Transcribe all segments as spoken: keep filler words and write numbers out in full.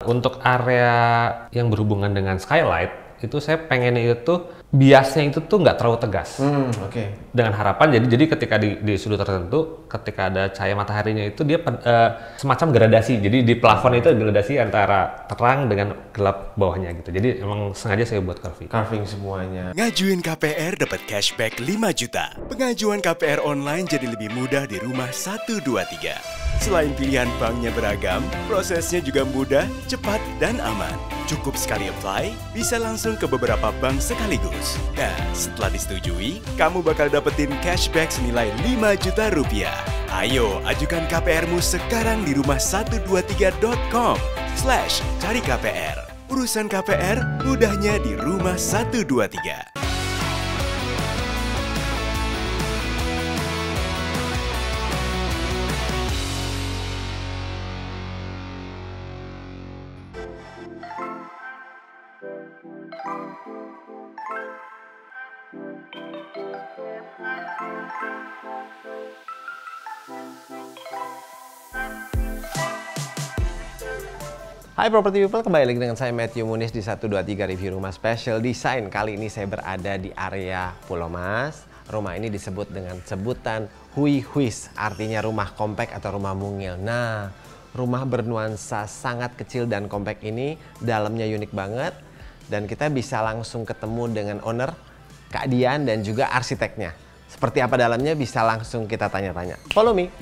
Untuk area yang berhubungan dengan skylight, itu saya pengennya itu biasnya itu tuh nggak terlalu tegas. Hmm, oke. Okay. Dengan harapan jadi jadi ketika di, di sudut tertentu, ketika ada cahaya mataharinya itu dia uh, semacam gradasi. Jadi di plafon itu gradasi antara terang dengan gelap bawahnya gitu. Jadi emang sengaja saya buat carving. Carving semuanya. Ngajuin K P R dapat cashback lima juta. Pengajuan K P R online jadi lebih mudah di rumah satu dua tiga. Selain pilihan banknya beragam, prosesnya juga mudah, cepat, dan aman. Cukup sekali apply, bisa langsung ke beberapa bank sekaligus. Nah, setelah disetujui, kamu bakal dapetin cashback senilai lima juta rupiah. Ayo, ajukan K P R-mu sekarang di rumah satu dua tiga dot com slash cari K P R. Urusan K P R, mudahnya di rumah satu dua tiga. Hai Property People, kembali lagi dengan saya Matthew Muniz di satu dua tiga Review Rumah Special Design. Kali ini saya berada di area Pulau Mas. Rumah ini disebut dengan sebutan Hui Huis, artinya rumah kompak atau rumah mungil. Nah, rumah bernuansa sangat kecil dan kompak ini dalamnya unik banget. Dan kita bisa langsung ketemu dengan owner, Kak Dian, dan juga arsiteknya. Seperti apa dalamnya bisa langsung kita tanya-tanya. Follow me!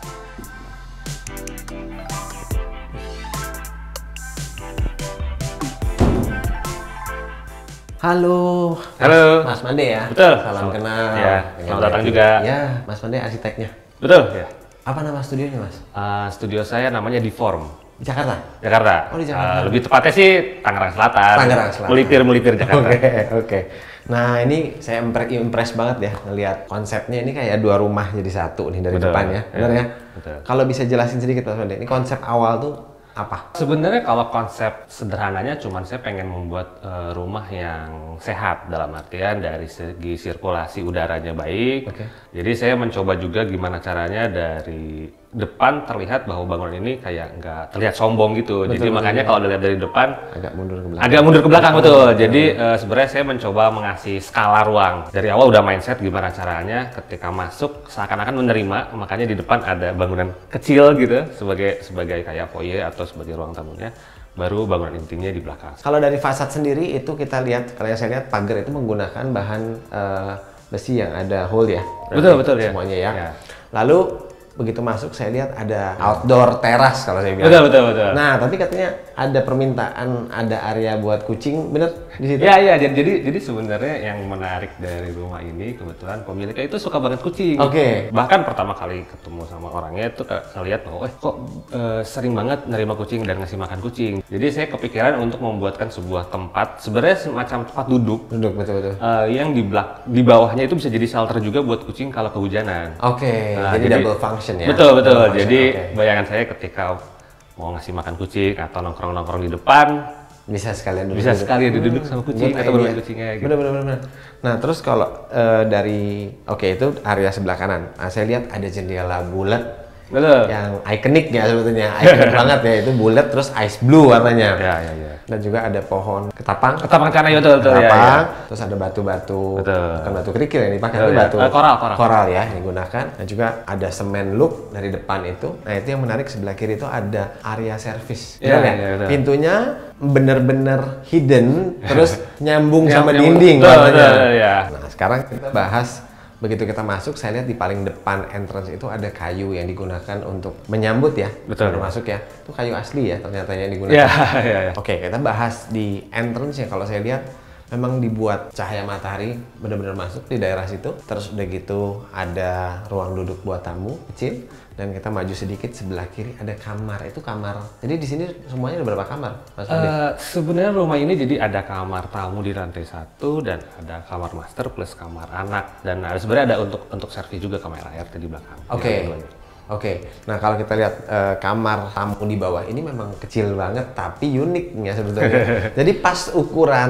Halo, Halo, Mas Mande ya. Betul. Salam kenal. Ya, selamat datang juga. Ya, Mas Mande arsiteknya. Betul. Ya. Apa nama studionya, Mas? Uh, studio saya namanya Deform. Di Jakarta. Jakarta. Oh, di Jakarta. Uh, lebih tepatnya sih Tangerang Selatan. Tangerang Selatan. Melipir melipir Jakarta. Oke, okay, oke. Okay. Nah, ini saya impress banget ya ngelihat konsepnya ini kayak dua rumah jadi satu nih dari Betul. depan ya. Benar ya? Betul. Kalau bisa jelasin sedikit Mas Mande, ini konsep awal tuh apa? Sebenarnya kalau konsep sederhananya cuman saya pengen membuat uh, rumah yang sehat dalam artian dari segi sirkulasi udaranya baik. Okay. Jadi saya mencoba juga gimana caranya dari depan terlihat bahwa bangunan ini kayak nggak terlihat sombong gitu. Betul, Jadi betul, makanya betul. Kalau dilihat dari depan agak mundur ke belakang. Agak mundur ke belakang betul. betul. Jadi uh, sebenarnya saya mencoba mengasih skala ruang. Dari awal udah mindset gimana caranya ketika masuk seakan-akan menerima, makanya di depan ada bangunan kecil gitu sebagai sebagai kayak foyer atau sebagai ruang tamunya. Baru bangunan intinya di belakang. Kalau dari fasad sendiri itu kita lihat, kalau yang saya lihat pagar itu menggunakan bahan uh, besi yang ada hole ya. Betul betul ya. Semuanya ya. ya. Lalu begitu masuk saya lihat ada outdoor teras kalau saya bilang. Betul betul betul. Nah tapi katanya ada permintaan ada area buat kucing, bener di situ? Ya ya jadi jadi, jadi sebenarnya yang menarik dari rumah ini kebetulan pemiliknya itu suka banget kucing. Oke. Okay. Bahkan pertama kali ketemu sama orangnya itu ngeliat bahwa eh kok uh, sering banget nerima kucing dan ngasih makan kucing. Jadi saya kepikiran untuk membuatkan sebuah tempat sebenarnya semacam tempat duduk. Duduk betul betul. Uh, yang di belak di bawahnya itu bisa jadi shelter juga buat kucing kalau kehujanan. Oke. Okay. Nah, jadi, jadi double function. Ya? Betul betul. Function, jadi okay. bayangan saya ketika mau ngasih makan kucing atau nongkrong-nongkrong di depan bisa sekalian duduk. Bisa sekalian duduk sama kucing hmm, atau bermain kucingnya. Gitu. Bener bener bener. Nah terus kalau uh, dari oke okay, itu area sebelah kanan. Nah, saya lihat ada jendela bulat. Betul. Yang ikonik ya sebetulnya, ikonik banget ya itu bulat terus ice blue warnanya. Ya ya ya. Dan juga ada pohon ketapang. Ketapang canai betul betul ketapang, ya, ya. Terus ada batu-batu. Betul. Bukan batu kerikil yang dipakai, betul, itu batu ya. uh, koral koral. Koral ya yang digunakan. Dan juga ada semen look dari depan itu. Nah itu yang menarik sebelah kiri itu ada area service. Ya, ya, ya, pintunya bener-bener hidden, terus nyambung sama nyambung, dinding. betul, betul, ya. Nah sekarang kita bahas. Begitu kita masuk, saya lihat di paling depan entrance itu ada kayu yang digunakan untuk menyambut ya. Betul. Baru masuk ya. Itu kayu asli ya ternyata yang digunakan. Ya, ya, ya. Oke, kita bahas di entrance ya. Kalau saya lihat memang dibuat cahaya matahari benar-benar masuk di daerah situ. Terus udah gitu ada ruang duduk buat tamu kecil. Dan kita maju sedikit sebelah kiri ada kamar. Itu kamar. Jadi di sini semuanya ada berapa kamar, Mas Ade? Uh, sebenarnya rumah ini jadi ada kamar tamu di lantai satu dan ada kamar master plus kamar anak dan ada sebenarnya ada untuk untuk servis juga kamar air di belakang. Oke. Okay. Oke. Okay. Nah kalau kita lihat uh, kamar tamu di bawah ini memang kecil banget tapi unik ya sebetulnya. Jadi pas ukuran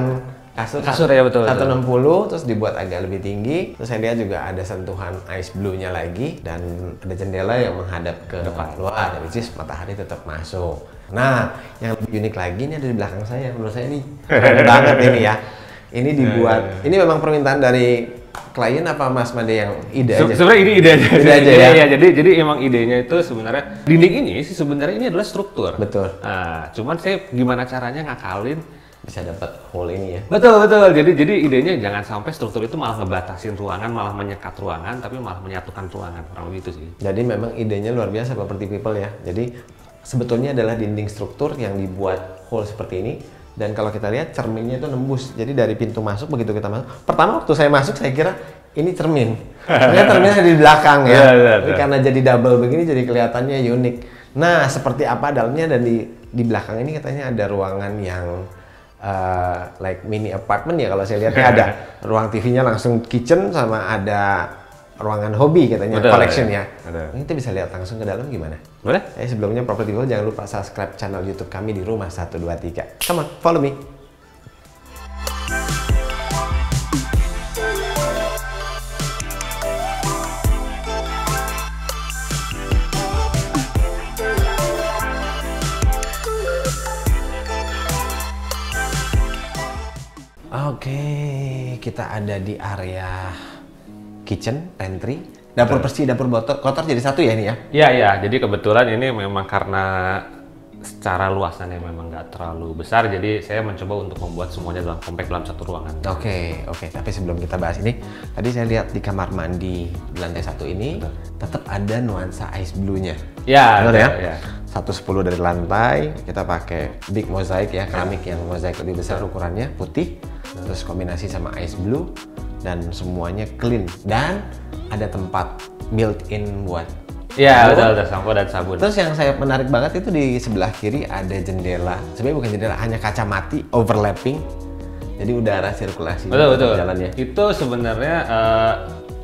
kasur, kasur ya betul. seratus enam puluh terus dibuat agak lebih tinggi. Terus saya lihat juga ada sentuhan ice blue-nya lagi dan ada jendela yang menghadap ke depan luar, which is matahari tetap masuk. Nah, yang lebih unik lagi ini ada di belakang saya. Menurut saya ini keren banget ini ya. Ini dibuat, ini memang permintaan dari klien apa Mas Made yang ide aja? Sebenarnya ini ide aja. Ide aja ya. ya. Jadi jadi emang idenya itu sebenarnya dinding ini sih sebenarnya ini adalah struktur. Betul. Nah, cuman saya gimana caranya ngakalin Bisa dapat hole ini ya. Betul betul. Jadi jadi idenya jangan sampai struktur itu malah ngebatasin ruangan, malah menyekat ruangan, tapi malah menyatukan ruangan. Kurang lebih itu sih. Jadi memang idenya luar biasa Property People ya. Jadi sebetulnya adalah dinding struktur yang dibuat hole seperti ini. Dan kalau kita lihat cerminnya itu nembus. Jadi dari pintu masuk begitu kita masuk. Pertama waktu saya masuk saya kira ini cermin. Ternyata cerminnya di belakang ya. Yeah, yeah, Tapi yeah. karena jadi double begini jadi kelihatannya unik. Nah seperti apa dalamnya, dan di di belakang ini katanya ada ruangan yang uh, like mini apartment ya kalau saya lihat. Ada ruang T V-nya langsung kitchen sama ada ruangan hobi katanya. Betul, collection ya. ya. Ini kita bisa lihat langsung ke dalam gimana? Boleh? Eh sebelumnya Property People jangan lupa subscribe channel YouTube kami di Rumah satu dua tiga. Come on, follow me. Oke, kita ada di area kitchen, pantry, dapur bersih, dapur kotor, kotor jadi satu ya ini ya? Iya, iya. Jadi kebetulan ini memang karena secara luasannya memang nggak terlalu besar, jadi saya mencoba untuk membuat semuanya dalam kompak dalam satu ruangan. Oke, okay, oke. Okay. Tapi sebelum kita bahas ini, tadi saya lihat di kamar mandi di lantai satu ini betul, tetap ada nuansa ice blue-nya. Ya, betul ya. ya. seratus sepuluh dari lantai, kita pakai big mosaic ya, keramik yang mozaik lebih besar ukurannya, putih, terus kombinasi sama ice blue, dan semuanya clean. Dan ada tempat built-in buat iya, betul, betul, sampo dan sabun. Terus yang saya menarik banget itu di sebelah kiri ada jendela. Sebenarnya bukan jendela, hanya kaca mati overlapping. Jadi udara sirkulasi betul, betul. jalannya. Itu sebenarnya uh,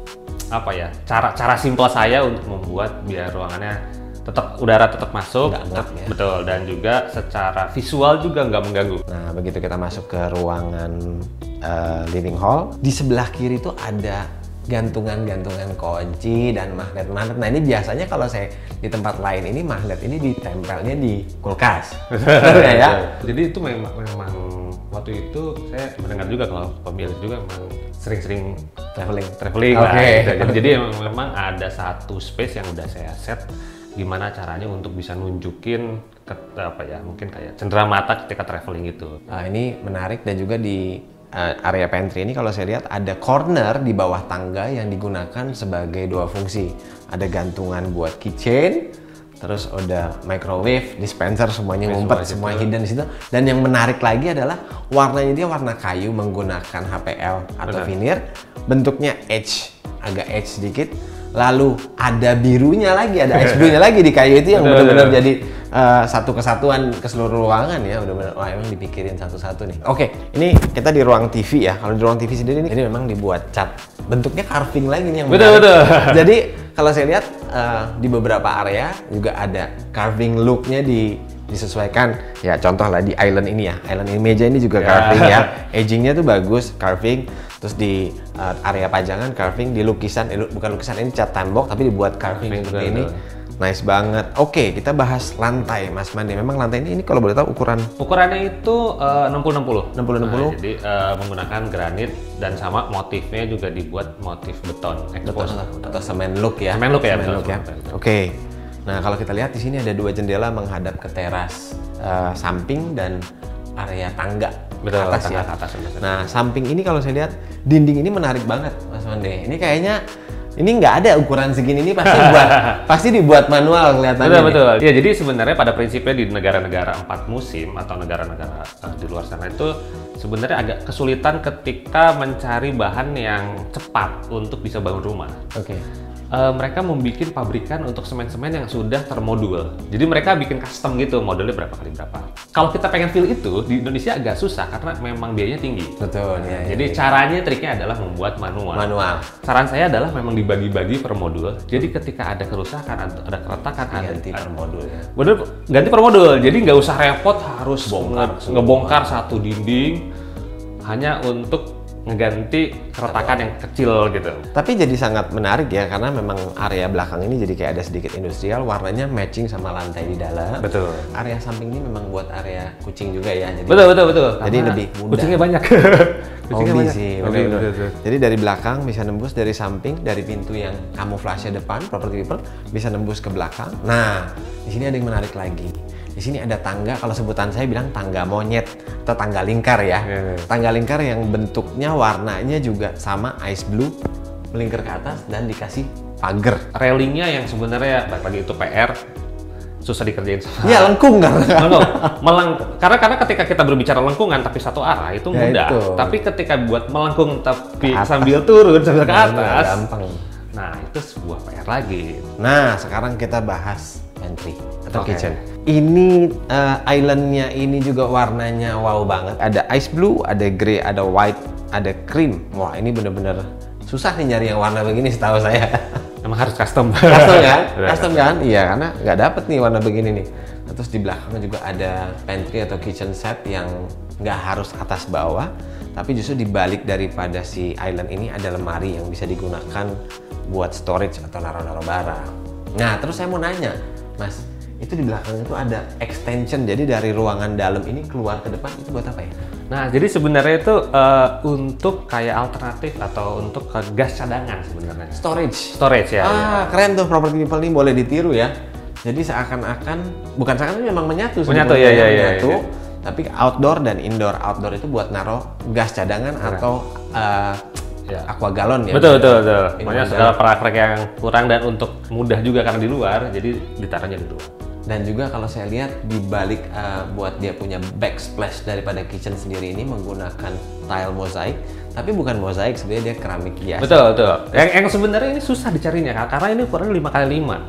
apa ya? Cara cara simpel saya untuk membuat biar ruangannya tetap udara tetap masuk, tetap, ya. Betul, dan juga secara visual juga nggak mengganggu. Nah, begitu kita masuk ke ruangan uh, living hall, di sebelah kiri itu ada gantungan-gantungan kunci dan magnet-magnet. Nah ini biasanya kalau saya di tempat lain ini magnet ini ditempelnya di kulkas. Betul ya? Jadi itu memang, memang waktu itu saya mendengar juga kalau pemilik juga memang sering-sering traveling. Traveling Oke. Okay. Lah. Jadi memang ada satu space yang udah saya set gimana caranya untuk bisa nunjukin ke, apa ya mungkin kayak cendera mata ketika traveling itu. Nah, ini menarik, dan juga di uh, area pantry ini kalau saya lihat ada corner di bawah tangga yang digunakan sebagai dua fungsi. Ada gantungan buat keychain, terus ada microwave, dispenser, semuanya ngumpet, semua hidden di situ. Dan yang menarik lagi adalah warnanya dia warna kayu menggunakan H P L atau benar, veneer, bentuknya edge, agak edge sedikit. Lalu ada birunya lagi, ada ice blue-nya lagi di kayu itu yang benar-benar jadi uh, satu kesatuan ke seluruh ruangan ya. Benar-benar wah emang dipikirin satu-satu nih. Oke, ini kita di ruang T V ya. Kalau di ruang T V sendiri ini, ini memang dibuat cat. Bentuknya carving lagi nih yang betul, menarik. betul. Jadi kalau saya lihat uh, di beberapa area juga ada carving look-nya di disesuaikan. Ya contoh lah di island ini ya. Island ini meja ini juga carving ya. Edging-nya tuh bagus, carving. Terus di uh, area pajangan carving, di lukisan, eh, bukan lukisan ini cat tembok tapi dibuat carving seperti ini. Nice banget. Oke, kita bahas lantai Mas Mande. Memang lantai ini, ini kalau boleh tahu ukuran? Ukurannya itu uh, enam puluh enam puluh. enam puluh enam puluh. Nah, jadi uh, menggunakan granit dan sama motifnya juga dibuat motif beton. Beton atau semen look ya. Semen look ya. Semen look ya. Oke. Nah, kalau kita lihat di sini ada dua jendela menghadap ke teras uh, samping dan area tangga. Betul, atas ya. Atas, atas, nah, samping ini kalau saya lihat dinding ini menarik banget, Mas Mande. Ini kayaknya ini nggak ada ukuran segini, ini pasti buat pasti dibuat manual kelihatannya. Betul, betul. Ya, jadi sebenarnya pada prinsipnya di negara-negara empat musim atau negara-negara uh, di luar sana itu sebenarnya agak kesulitan ketika mencari bahan yang cepat untuk bisa bangun rumah. Oke. Okay. Uh, mereka membuat pabrikan untuk semen-semen yang sudah termodul. Jadi mereka bikin custom gitu, modelnya berapa kali berapa. Kalau kita pengen feel itu, di Indonesia agak susah karena memang biayanya tinggi. Betul, ya. Jadi ya, caranya, triknya adalah membuat manual. Manual. Saran saya adalah memang dibagi-bagi per modul. Jadi ketika ada kerusakan, ada keretakan, ada ganti per modul ya. Bener, ganti per modul. Jadi nggak usah repot harus bongkar, nge ngebongkar satu dinding, hanya untuk ngeganti keretakan yang kecil gitu. Tapi jadi sangat menarik ya, karena memang area belakang ini jadi kayak ada sedikit industrial, warnanya matching sama lantai di dalam. Betul. Area samping ini memang buat area kucing juga ya. Jadi, betul betul betul. Jadi Karena lebih mudah. Kucingnya banyak. Kucingnya Hobi banyak. sih. Hobi, Betul, betul, betul. betul. Jadi dari belakang bisa nembus, dari samping, dari pintu yang kamuflase depan, property people bisa nembus ke belakang. Nah, di sini ada yang menarik lagi. Di sini ada tangga, kalau sebutan saya bilang tangga monyet atau tangga lingkar ya. Yeah, yeah. Tangga lingkar yang bentuknya warnanya juga sama ice blue, melingkar ke atas dan dikasih pagar. Railingnya yang sebenarnya balik lagi itu P R, susah dikerjain sama. Iya, lengkung kan? Lengkung. Meleng, karena karena ketika kita berbicara lengkungan tapi satu arah itu Ya, mudah. itu. Tapi ketika buat melengkung tapi Ke atas. sambil turun sambil ke Nah, atas, gampang. nah itu sebuah P R lagi. Nah, sekarang kita bahas pantry atau Oke. kitchen. Ini uh, islandnya ini juga warnanya wow banget. Ada ice blue, ada grey, ada white, ada cream. Wah, ini bener-bener susah nih nyari yang warna begini setahu saya. Emang harus custom. Custom kan? Custom kan? Iya, karena nggak dapet nih warna begini nih. Nah, terus di belakangnya juga ada pantry atau kitchen set yang nggak harus atas bawah, tapi justru di balik daripada si island ini ada lemari yang bisa digunakan buat storage atau naruh-naruh barang. Nah, terus saya mau nanya, Mas, itu di belakang itu ada extension, jadi dari ruangan dalam ini keluar ke depan itu buat apa ya? Nah, jadi sebenarnya itu uh, untuk kayak alternatif atau untuk ke gas cadangan sebenarnya. Storage. Storage ya. Ah, ya. keren tuh, property people ini boleh ditiru ya. Jadi seakan-akan, bukan seakan-akan memang menyatu. Menyatu, semuanya, ya, ya, ya, menyatu, ya. Tapi outdoor dan indoor. Outdoor itu buat naruh gas cadangan Keren. atau uh, Ya. aqua galon ya. Betul, betul, betul. Minuman Makanya galon. segala perak-perak yang kurang dan untuk mudah juga karena di luar, jadi ditaruhnya di luar. Dan juga kalau saya lihat di balik uh, buat dia punya backsplash daripada kitchen sendiri ini menggunakan tile mozaik, tapi bukan mozaik, sebenarnya dia keramik biasa. Betul, betul. Yang, yang sebenarnya ini susah dicarinya karena ini ukurannya lima kali lima.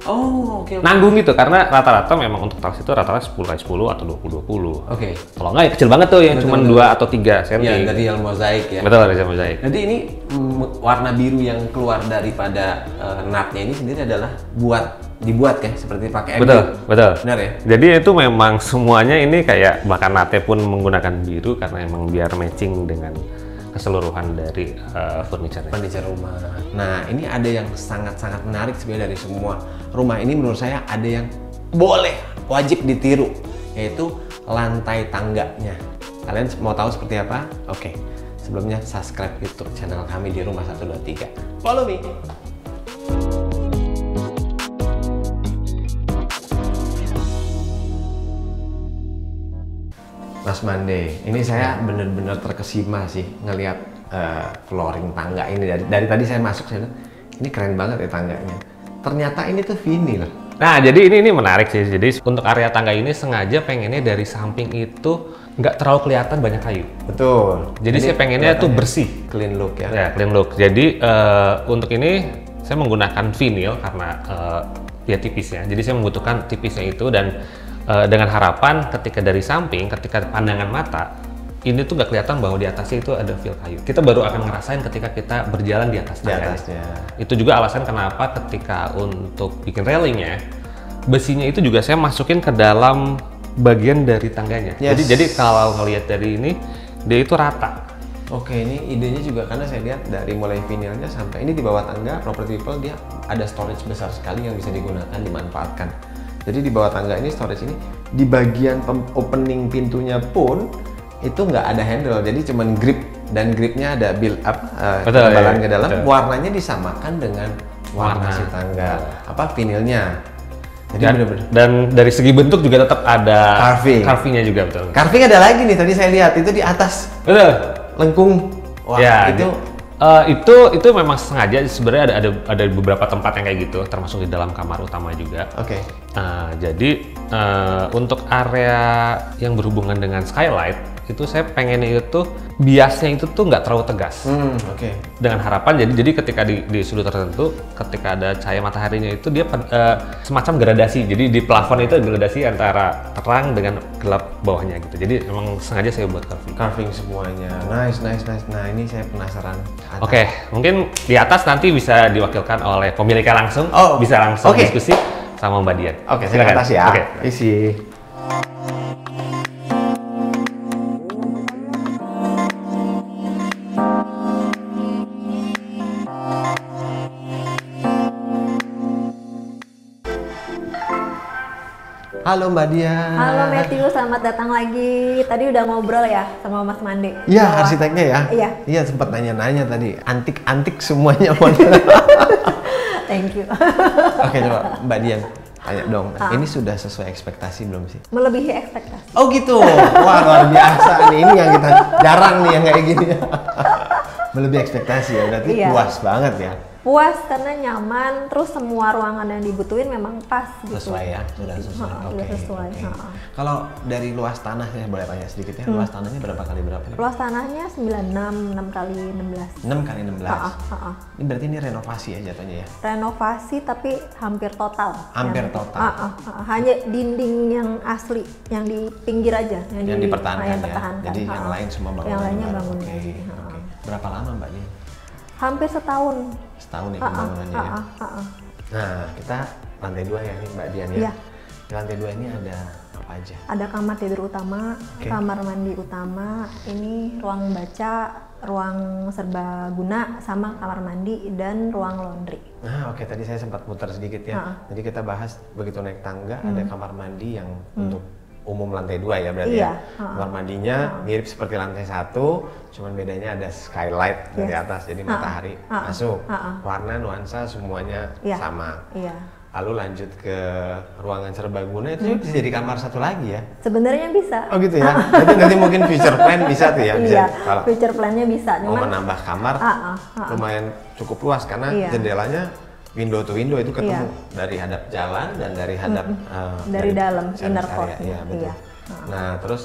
Oh, oke. Okay, okay. Nanggung gitu karena rata-rata memang untuk tiles itu rata-rata sepuluh kali sepuluh atau dua puluh dua puluh. Oke. Kalau nggak ya kecil banget tuh yang Betul, cuma betul. dua atau tiga senti. Ya, dari yang mozaik ya. Betul, dari yang mozaik. Jadi ini mm, warna biru yang keluar daripada uh, nutnya ini sendiri adalah buat dibuat kan seperti pakai Betul, ember. betul. Benar ya? Jadi itu memang semuanya ini kayak bahkan nate pun menggunakan biru karena emang biar matching dengan keseluruhan dari uh, furniture. Furniture rumah. Nah, ini ada yang sangat-sangat menarik sebenarnya dari semua rumah ini, menurut saya ada yang boleh wajib ditiru, yaitu lantai tangganya. Kalian mau tahu seperti apa? Oke. Sebelumnya subscribe YouTube channel kami di Rumah satu dua tiga. Follow me. Mas Mande, ini saya benar-benar terkesima sih ngelihat uh, flooring tangga ini. Dari, dari tadi saya masuk, saya bilang, ini keren banget ya tangganya. Ternyata ini tuh vinyl. Nah, jadi ini ini menarik sih. Jadi untuk area tangga ini sengaja pengennya dari samping itu nggak terlalu kelihatan banyak kayu. Betul. Jadi Ini saya pengennya tuh bersih. Clean look ya. Ya, clean look. Jadi uh, untuk ini saya menggunakan vinyl karena uh, dia tipis ya. Jadi saya membutuhkan tipisnya itu dan Uh, dengan harapan ketika dari samping, ketika pandangan mata, ini tuh nggak kelihatan bahwa di atasnya itu ada feel kayu. Kita baru akan ngerasain ketika kita berjalan di atas Di tangga. atasnya. Itu juga alasan kenapa ketika untuk bikin railingnya, besinya itu juga saya masukin ke dalam bagian dari tangganya. Yes. Jadi jadi kalau ngelihat dari ini, dia itu rata. Oke, ini idenya juga karena saya lihat dari mulai vinilnya sampai ini di bawah tangga, property people dia ada storage besar sekali yang bisa digunakan, dimanfaatkan. Jadi di bawah tangga ini storage ini di bagian opening pintunya pun itu nggak ada handle, jadi cuman grip dan gripnya ada build up uh, Betul, ketebalan iya, ke dalam. betul. Warnanya disamakan dengan warna, Warna. si tangga, apa vinilnya. Jadi Dan, bener-bener. dan dari segi bentuk juga tetap ada Carving. carvingnya juga betul. Carving ada lagi nih, tadi saya lihat itu di atas Betul. lengkung. Wah, Ya, itu Uh, itu itu memang sengaja sebenarnya ada ada ada beberapa tempat yang kayak gitu, termasuk di dalam kamar utama juga. oke. Uh, jadi uh, untuk area yang berhubungan dengan skylight itu saya pengennya itu biasnya itu tuh nggak terlalu tegas. Hmm, oke. Dengan harapan jadi jadi ketika di, di sudut tertentu ketika ada cahaya mataharinya itu dia uh, semacam gradasi. Jadi di plafon itu ada gradasi antara terang dengan gelap bawahnya gitu. Jadi memang sengaja saya buat carving. Carving semuanya. Nice, nice, nice. Nah, ini saya penasaran. Oke, okay, mungkin di atas nanti bisa diwakilkan oleh pemiliknya langsung, Oh, bisa langsung okay. diskusi sama Mbak Dian. Oke, saya ke atas ya. Oke. Isi. Halo Mbak Dian. Halo Matthew, selamat datang lagi. Tadi udah ngobrol ya sama Mas Mande. Iya, arsiteknya ya. Iya. Iya, sempat nanya-nanya tadi. Antik-antik semuanya. Thank you. Oke, coba Mbak Dian tanya dong. Ah. Ini sudah sesuai ekspektasi belum sih? Melebihi ekspektasi. Oh gitu. Wah, luar biasa nih. Ini yang kita jarang nih yang kayak gini. Melebihi ekspektasi ya. Berarti Iya. puas banget ya. Puas karena nyaman, terus semua ruangan yang dibutuhin memang pas gitu. Sesuai ya, sudah sesuai. Ha, Oke. sudah sesuai. oke. Ha. Kalau dari luas tanah saya boleh tanya sedikit ya. Hmm. Luas tanahnya berapa kali berapa nih? Luas tanahnya sembilan puluh enam, enam kali enam belas. enam kali enam belas. Ha, ha, ha. Ini berarti ini renovasi ya jatuhnya ya. Renovasi tapi hampir total. Hampir Yang- total. Ha, ha, ha. Hanya dinding yang asli, yang di pinggir aja, yang, Yang di, dipertahankan ha, yang ya. dipertahankan. Jadi Ha, yang ha. lain semua bangunan Yang lainnya baru. bangun Oke, lagi. Ha. oke. Berapa lama Mbak Dian? Hampir setahun. Setahun ya Ha, ha, pembangunannya ha, ya. ha, ha, ha. Nah, kita lantai dua ya nih Mbak Dian ya. Iya. Di lantai dua ini ada apa aja? Ada kamar tidur utama, Oke. kamar mandi utama, ini ruang baca, ruang serbaguna, sama kamar mandi dan ruang laundry. Nah, oke tadi saya sempat muter sedikit ya. Ha. Jadi kita bahas begitu naik tangga Hmm. ada kamar mandi yang untuk umum lantai dua ya berarti Iya, ya. ha. Kamar mandinya mirip seperti lantai satu, cuman bedanya ada skylight dari Yes. atas, jadi Ha. matahari Ha. masuk. Ha. Warna nuansa semuanya Iya. sama. Iya. Lalu lanjut ke ruangan serbaguna itu bisa jadi kamar satu lagi ya. Sebenarnya bisa. Oh gitu ya. Jadi nanti mungkin future plan bisa tuh ya. Bisa. Iya, Kalau future plan-nya bisa. mau Cuman menambah kamar Ah, ah, ah. lumayan cukup luas karena Iya. jendelanya window to window itu ketemu Iya. dari hadap jalan dan dari hadap eh, Dari dalam, service inner area. court-nya. Iya, betul. Iya. Ah. Nah, terus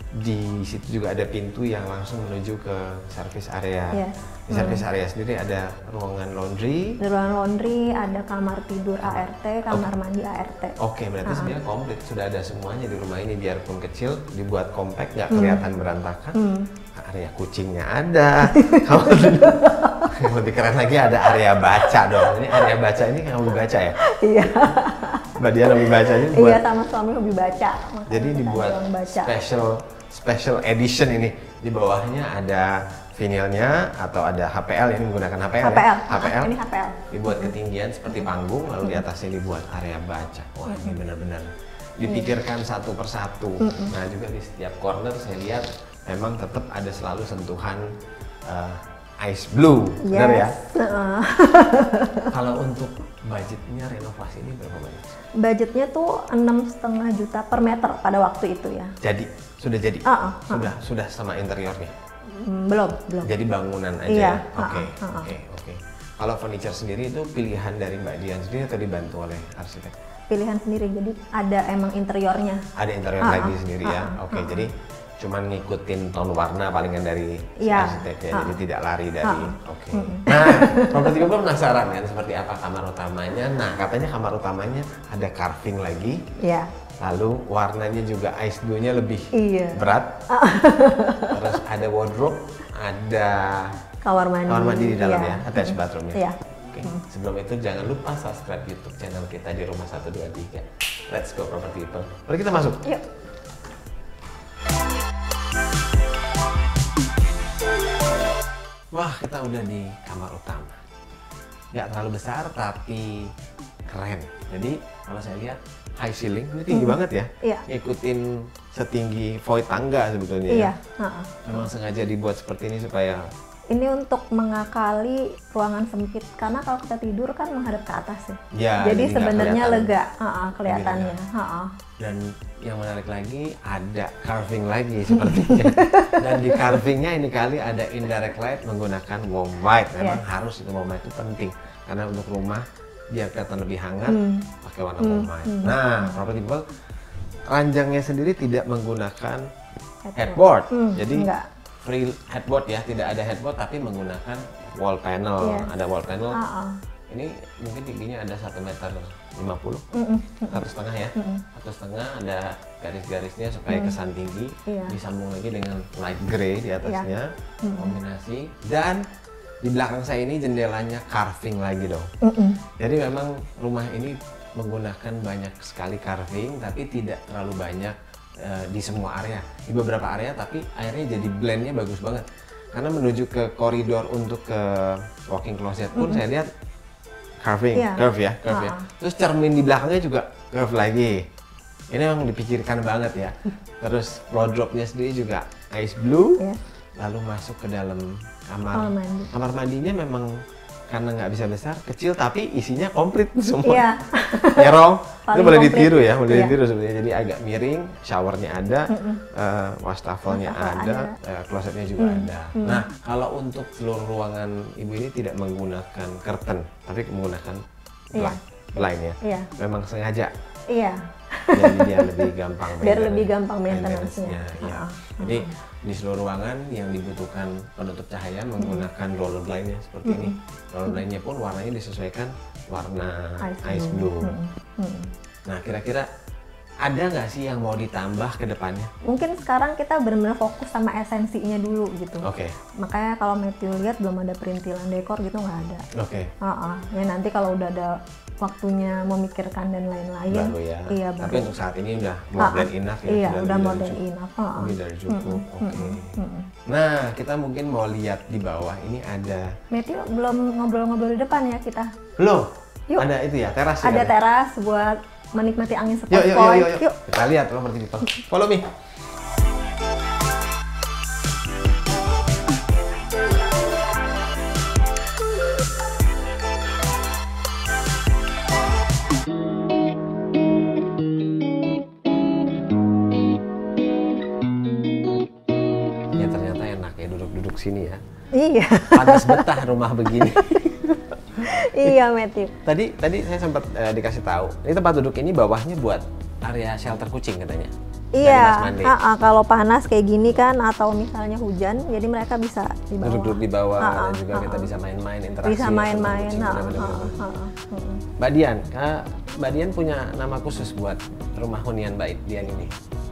di situ juga ada pintu yang langsung menuju ke service area. Yes. Di service area sendiri ada ruangan laundry. di ruang laundry ada kamar tidur A R T, kamar mandi A R T. Oke, berarti Ah. sebenarnya komplit sudah ada semuanya di rumah ini biarpun kecil dibuat compact nggak kelihatan berantakan. Hmm. Area kucingnya ada. Kamar yang lebih keren lagi ada area baca dong. Ini area baca ini kamu baca ya? Iya. Mbak Dian hobi baca ini buat. Iya, sama suami hobi baca. makanya Jadi kita dibuat ruang baca. special special edition ini. Di bawahnya ada vinilnya atau ada H P L, ini menggunakan H P L, H P L. ya? H P L. Ah, ini H P L. Dibuat ketinggian seperti panggung, lalu di atasnya dibuat area baca. Wah, ini benar-benar dipikirkan satu persatu. Nah, juga di setiap corner saya lihat memang tetap ada selalu sentuhan uh, ice blue, benar ya? Yes. Heeh. Kalau untuk budgetnya renovasi ini berapa banyak? Budgetnya tuh enam setengah juta per meter pada waktu itu ya. Jadi sudah jadi, Ah, ah, ah. sudah sudah sama interiornya. Hmm, belum, belum. Jadi bangunan aja Iya, ya? Oke, ah, ah, ah. oke, oke. Kalau furniture sendiri itu pilihan dari Mbak Dian sendiri atau dibantu oleh arsitek? Pilihan sendiri, jadi ada emang interiornya. Ada interior Ah, lagi ah, sendiri ah, ya? ah, Oke, ah, jadi cuman ngikutin tone warna palingan dari si Iya, arsitek ya, ah, jadi ah. tidak lari dari, Ah, oke. Nah, properti people penasaran kan seperti apa kamar utamanya? Nah, katanya kamar utamanya ada carving lagi, Iya. lalu warnanya juga ice blue-nya lebih Iya. berat, terus ada wardrobe, ada Kamar mandi. kamar mandi di dalam Iya. ya, attached bathroom-nya. Iya. Oke, sebelum itu jangan lupa subscribe YouTube channel kita di Rumah satu dua tiga. Let's go property people. Mari kita masuk. Yuk. Wah, kita udah di kamar utama. Nggak terlalu besar tapi keren. Jadi kalau saya lihat high ceiling ini tinggi banget ya. Iya. Ngikutin setinggi void tangga sebetulnya. Iya. Ya. Ha-ha. Memang sengaja dibuat seperti ini supaya Ini untuk mengakali ruangan sempit karena kalau kita tidur kan menghadap ke atas ya. ya. Jadi jadi nggak sebenarnya kelihatan. lega, ha-ha, kelihatannya. Ha-ha. Dan yang menarik lagi ada carving lagi sepertinya. Dan di carvingnya ini kali ada indirect light menggunakan warm white. Memang Yes. harus itu warm white itu penting karena untuk rumah biar kelihatan lebih hangat Hmm. pakai warna warm white. Nah, property people ranjangnya sendiri tidak menggunakan headboard. Hmm, Jadi enggak. free headboard ya, tidak ada headboard tapi menggunakan wall panel. Yes. Ada wall panel. Ha-ha. Ini mungkin tingginya ada satu meter lima puluh, Mm-mm. satu setengah ya, Mm-mm. satu setengah ada garis-garisnya supaya kesan tinggi, Iya. disambung lagi dengan light gray di atasnya, Mm-mm. kombinasi, dan di belakang saya ini jendelanya carving lagi dong. Mm-mm. Jadi memang rumah ini menggunakan banyak sekali carving, tapi tidak terlalu banyak eh, di semua area. Di beberapa area, tapi akhirnya jadi blendnya bagus banget. Karena menuju ke koridor untuk ke walk-in closet pun saya lihat carving, Iya. curve ya, curve ya. Ah. Terus cermin di belakangnya juga curve lagi. Ini memang dipikirkan banget ya. Terus wardrobe-nya sendiri juga ice blue. Iya. Lalu masuk ke dalam kamar. Kamar mandi. Kamar mandinya memang karena nggak bisa besar, kecil tapi isinya komplit semua. Iya. Ya Rong, itu Paling boleh komplit. ditiru ya, boleh Iya. ditiru sebenarnya. Jadi agak miring, showernya ada, uh, wastafelnya Wastafel ada, ada. uh, klosetnya juga ada. Nah, kalau untuk seluruh ruangan ibu ini tidak menggunakan curtain, tapi menggunakan Iya. blind, blind ya. Iya. Memang sengaja. Iya. Jadi dia lebih gampang Biar maintenance- lebih gampang maintenance-nya. maintenance-nya, ya. Ah. Jadi di seluruh ruangan yang dibutuhkan penutup cahaya menggunakan roller blind-nya seperti ini. Roller blind-nya pun warnanya disesuaikan warna Ice ice blue. blue. Hmm. Nah, kira-kira ada nggak sih yang mau ditambah ke depannya? Mungkin sekarang kita benar-benar fokus sama esensinya dulu gitu. Oke, Makanya kalau Matthew lihat belum ada perintilan dekor gitu nggak ada. oke. Ah, ah. Ya nanti kalau udah ada waktunya memikirkan dan lain-lain. Baru ya. Iya Tapi baru. untuk saat ini udah Ah, modern ah. enough ya. Iya sudah udah lebih modern dari cukup. enough. Ah, ah. Lebih dari cukup. Oke. Mm-mm. Nah, kita mungkin mau lihat di bawah ini ada Matthew belum ngobrol-ngobrol di depan ya kita. Loh, Yuk. ada itu ya, teras ya? Ada ada? teras buat menikmati angin Yuk, yuk, yuk, sepoi-poi. yuk, yuk. Kita lihat properti people. Follow me. Ya ternyata enak ya duduk-duduk sini ya. Iya. Pantas betah rumah begini. Iya Matthew. Tadi tadi saya sempat eh, dikasih tahu. Ini tempat duduk ini bawahnya buat area shelter kucing katanya. Dari Mas Iya, Mande. ah, ah, kalau panas kayak gini kan atau misalnya hujan, jadi mereka bisa di bawah. Duduk-duduk di bawah Ah, ah, dan juga ah, kita ah. bisa main-main interaksi. Bisa sama main-main. kucing. ah, Bener-bener, ah, bener-bener. ah, ah, mm. Mbak Dian, Kak, Mbak Dian punya nama khusus buat rumah hunian Mbak Dian ini.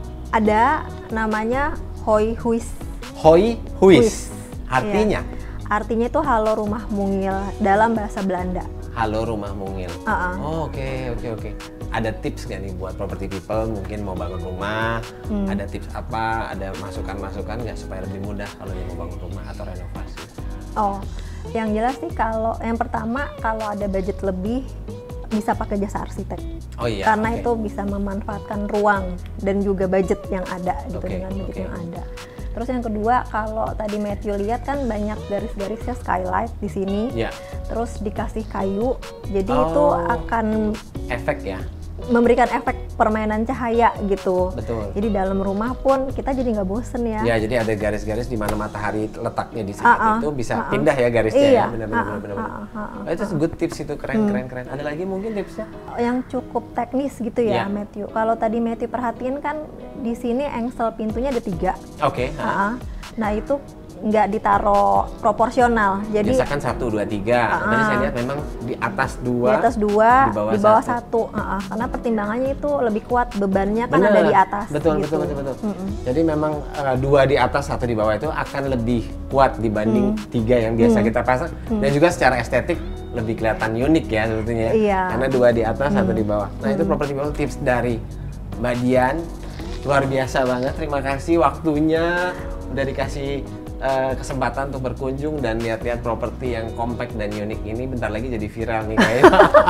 Ada namanya Hoi Huis. Hoi Huis. Huis. Artinya, Iya. Artinya itu halo rumah mungil dalam bahasa Belanda. halo rumah mungil. Ah, ah. Oh, oke, oke, oke. Ada tips nggak nih buat property people mungkin mau bangun rumah? Hmm. Ada tips apa? Ada masukan-masukan nggak supaya lebih mudah kalau dia mau bangun rumah atau renovasi? Oh, yang jelas sih kalau yang pertama kalau ada budget lebih bisa pakai jasa arsitek. Oh iya. Karena oke. itu bisa memanfaatkan ruang dan juga budget yang ada gitu Oke, dengan budget oke. yang ada. Terus yang kedua kalau tadi Matthew lihat kan banyak garis-garisnya skylight di sini. Ya, Terus dikasih kayu, jadi Oh. itu akan efek ya. memberikan efek permainan cahaya gitu. Betul. Jadi dalam rumah pun kita jadi nggak bosen ya. Ya, jadi ada garis-garis di mana matahari letaknya di sekitar Ah, ah, itu bisa ah, ah. pindah ya garisnya Iya, ya. Benar-benar. ah, ah, benar-benar. ah, ah, ah, Oh, itu good tips itu keren, keren, keren. Ada lagi mungkin tipsnya? Yang cukup teknis gitu Ya. ya Matthew. Kalau tadi Matthew perhatiin kan di sini engsel pintunya ada tiga. Oke. ah. Ah, ah. Nah itu nggak ditaruh proporsional. Jadi Biasa kan satu, dua, tiga. Ah, Tadi ah. saya lihat memang di atas di dua. atas dua, di bawah di bawah satu. satu. Ah, ah. Karena pertimbangannya itu lebih kuat, bebannya kan Bener. ada di atas. Betul, gitu. betul, betul, betul. Mm-mm. Jadi memang eh, dua di atas, satu di bawah itu akan lebih kuat dibanding Mm. tiga yang biasa kita pasang. Dan juga secara estetik lebih kelihatan unik ya sebetulnya. Iya. Karena dua di atas, satu di bawah. Nah itu property people tips dari Mbak Dian. Luar biasa banget. Terima kasih waktunya udah dikasih eh, kesempatan untuk berkunjung dan lihat-lihat properti yang compact dan unik ini. Bentar lagi jadi viral nih kayaknya.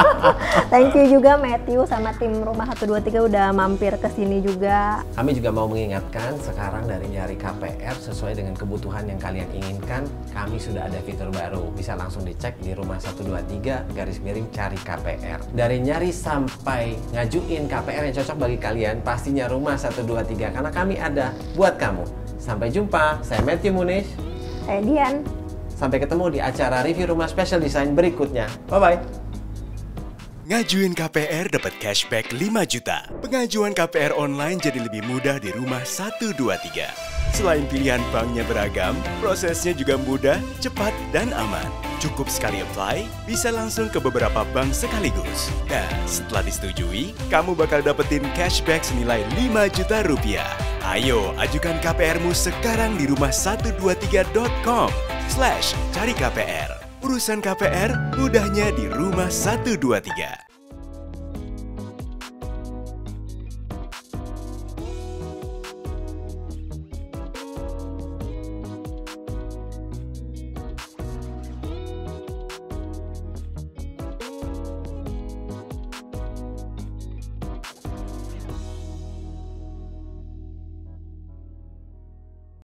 Thank you juga Matthew sama tim Rumah satu dua tiga udah mampir ke sini juga. Kami juga mau mengingatkan sekarang dari nyari K P R sesuai dengan kebutuhan yang kalian inginkan, kami sudah ada fitur baru. Bisa langsung dicek di Rumah satu dua tiga garis miring cari K P R. Dari nyari sampai ngajuin K P R yang cocok bagi kalian, pastinya Rumah satu dua tiga karena kami ada buat kamu. Sampai jumpa, saya Matthew Munish. Saya Dian. Sampai ketemu di acara review rumah special design berikutnya. Bye-bye. Ngajuin K P R dapat cashback lima juta. Pengajuan K P R online jadi lebih mudah di Rumah satu dua tiga. Selain pilihan banknya beragam, prosesnya juga mudah, cepat, dan aman. Cukup sekali apply, bisa langsung ke beberapa bank sekaligus. Dan setelah disetujui, kamu bakal dapetin cashback senilai lima juta rupiah. Ayo, ajukan K P R-mu sekarang di rumah satu dua tiga dot com slash cari K P R. Urusan K P R mudahnya di Rumah satu dua tiga.